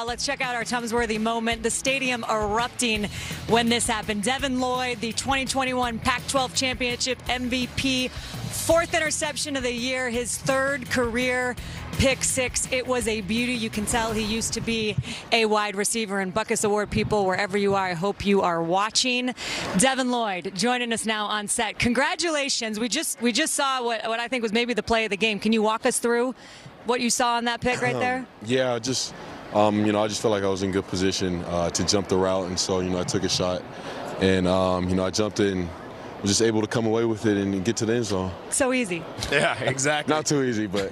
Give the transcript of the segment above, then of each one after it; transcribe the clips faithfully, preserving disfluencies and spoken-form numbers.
Let's check out our Tums-worthy moment. The stadium erupting when this happened. Devin Lloyd, the twenty twenty-one Pac twelve Championship M V P, fourth interception of the year, his third career pick six. It was a beauty. You can tell he used to be a wide receiver. And Butkus Award people, wherever you are, I hope you are watching. Devin Lloyd joining us now on set. Congratulations. We just we just saw what, what I think was maybe the play of the game. Can you walk us through what you saw on that pick right there? Um, yeah, just, um, you know, I just felt like I was in good position uh, to jump the route. And so, you know, I took a shot. And, um, you know, I jumped in. Was just able to come away with it and get to the end zone. So easy. Yeah, exactly. Not too easy, but.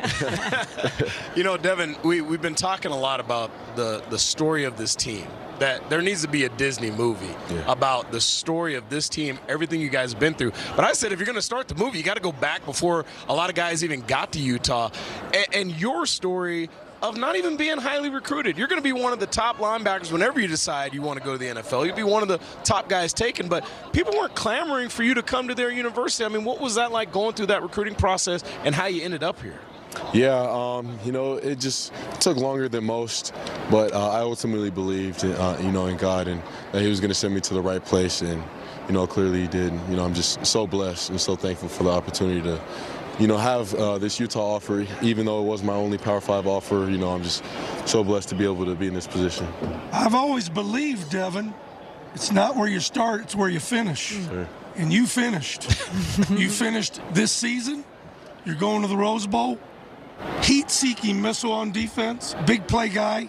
You know, Devin, we, we've been talking a lot about the, the story of this team. That there needs to be a Disney movie yeah. about the story of this team, everything you guys have been through. But I said, if you're going to start the movie, you got to go back before a lot of guys even got to Utah. And, and your story of not even being highly recruited. You're going to be one of the top linebackers whenever you decide you want to go to the N F L. You'll be one of the top guys taken, but people weren't clamoring for you to come to their university. I mean, what was that like going through that recruiting process and how you ended up here? Yeah, um, you know, it just took longer than most, but uh, I ultimately believed, uh, you know, in God and that He was going to send me to the right place, and, you know, clearly He did. You know, I'm just so blessed and so thankful for the opportunity to, you know, have uh, this Utah offer, even though it was my only Power Five offer. You know, I'm just so blessed to be able to be in this position. I've always believed, Devin, it's not where you start, it's where you finish. Sure. And you finished. You finished this season. You're going to the Rose Bowl. Heat-seeking missile on defense, big play guy.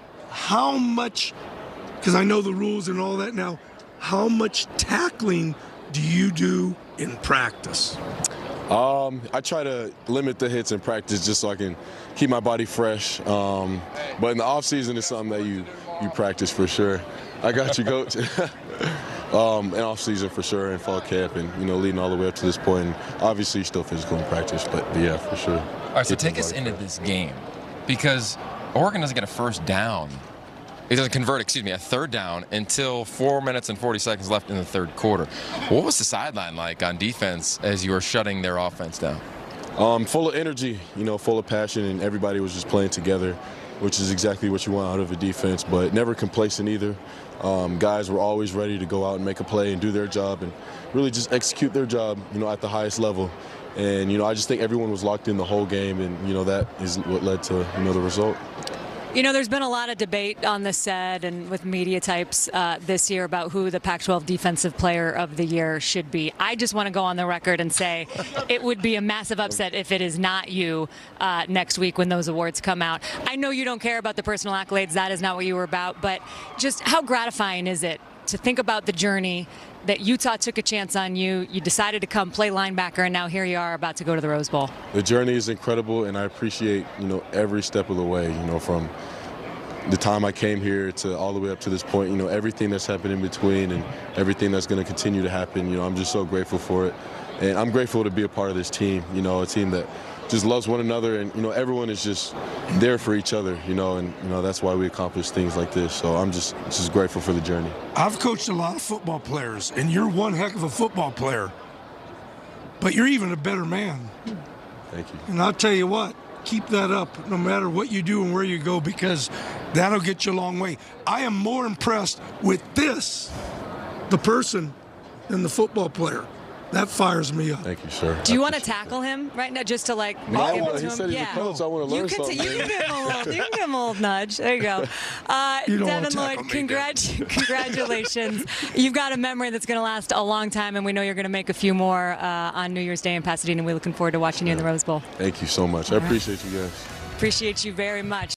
How much, because I know the rules and all that now, how much tackling do you do in practice? Um, I try to limit the hits in practice just so I can keep my body fresh. Um, but in the off season, it's something that you you practice for sure. I got you, coach. um, in off season for sure, in fall camp, and you know, leading all the way up to this point. And obviously, still physical in practice, but, but yeah, for sure. All right, so take us into this game, because Oregon doesn't get a first down. It doesn't convert, excuse me, a third down until four minutes and forty seconds left in the third quarter. What was the sideline like on defense as you were shutting their offense down? Um, full of energy, you know, full of passion, and everybody was just playing together, which is exactly what you want out of a defense, but never complacent either. Um, guys were always ready to go out and make a play and do their job and really just execute their job, you know, at the highest level. And, you know, I just think everyone was locked in the whole game, and, you know, that is what led to, you know, the result. You know, there's been a lot of debate on the set and with media types uh, this year about who the Pac twelve Defensive Player of the Year should be. I just want to go on the record and say it would be a massive upset if it is not you uh, next week when those awards come out. I know you don't care about the personal accolades. That is not what you were about. But just how gratifying is it to think about the journey that Utah took a chance on you, you decided to come play linebacker, and now here you are about to go to the Rose Bowl? The journey is incredible, and I appreciate, you know, every step of the way, you know, from the time I came here to all the way up to this point, you know, everything that's happened in between and everything that's going to continue to happen. You know, I'm just so grateful for it. And I'm grateful to be a part of this team, you know, a team that just loves one another, and, you know, everyone is just there for each other, you know, and, you know, that's why we accomplish things like this. So I'm just, just grateful for the journey. I've coached a lot of football players, and you're one heck of a football player, but you're even a better man. Thank you. And I'll tell you what, keep that up no matter what you do and where you go, because that'll get you a long way. I am more impressed with this, the person, than the football player. That fires me up. Thank you, sir. Do you want to tackle him right now, just to like no, give it to he him? said he's yeah. a coach. I want to learn you can something. T- you can give him a little. You can give him a little nudge. There you go. Uh, you don't Devin Lloyd, me, congrat- congratulations. You've got a memory that's going to last a long time, and we know you're going to make a few more uh, on New Year's Day in Pasadena. We're looking forward to watching you in the Rose Bowl. Thank you so much. I appreciate you guys. Appreciate you very much.